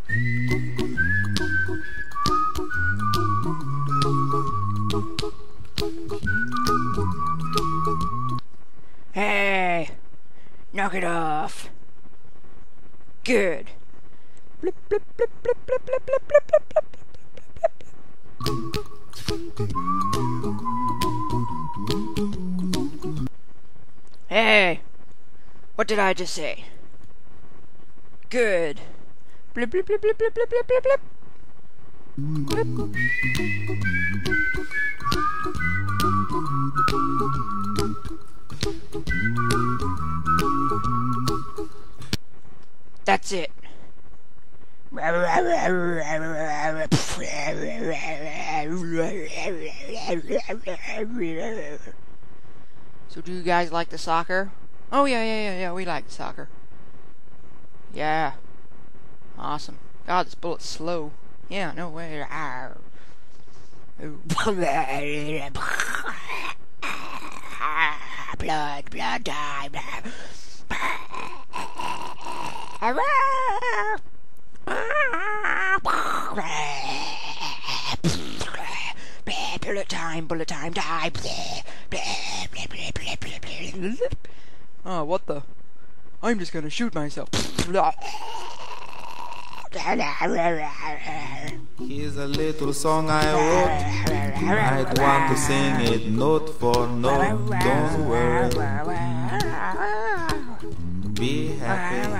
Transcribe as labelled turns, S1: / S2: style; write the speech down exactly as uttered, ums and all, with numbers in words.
S1: Hey! Knock it off! Good! Blip, blip, blip, blip, blip, blip, blip, blip, blip, blip, blip. Hey! What did I just say? Good! Blip, blip, blip, blip, blip, blip, blip, blip, blip. Blip. That's it. So do you guys like the soccer? Oh yeah, yeah, yeah, yeah, we like soccer. Yeah. Awesome. God, this bullet's slow. Yeah, no way. Blood, blood time. Bullet time, bullet time, die. Oh, what the? I'm just gonna shoot myself.
S2: Here's a little song I wrote. I'd want to sing it note for note. Don't worry. Be happy.